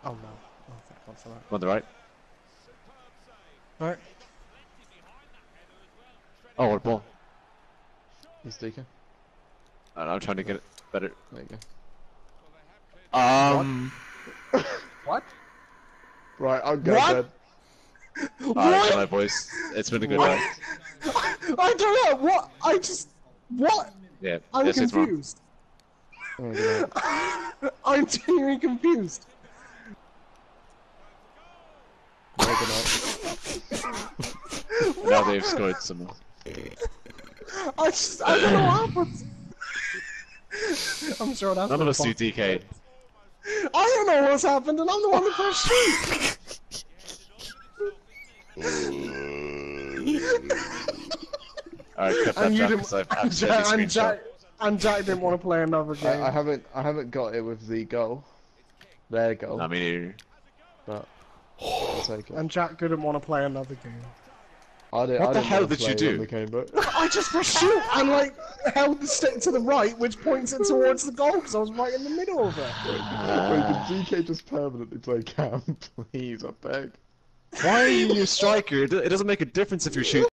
Oh no. Oh, thank God for that. On the right. Alright. Oh, what a ball. He's taken. I'm trying to get it better. There you What? What? go. Right, I'm going What? dead. Alright, my boys. It's been a good night. I don't know, what? What? Yeah, I'm yes, it's wrong. confused. Oh, good night. I'm genuinely confused. Very good night. Now they've scored some. I don't know what happened. I'm sure that's None of us do DK. I don't know what's happened, and I'm the one that pressed shoot. Alright, cut that And you Jack, didn't. because I've accidentally screenshot. And Jack didn't want to play another game. I haven't got it with the goal. Their goal. I mean, But I'll take it. And Jack didn't want to play another game. What the hell did you do? I just pressed shoot and like held the stick to the right, which points it towards the goal because I was right in the middle of it. Wait, did DK just permanently play cam? Please, I beg. why are you a striker? It doesn't make a difference if you're shooting.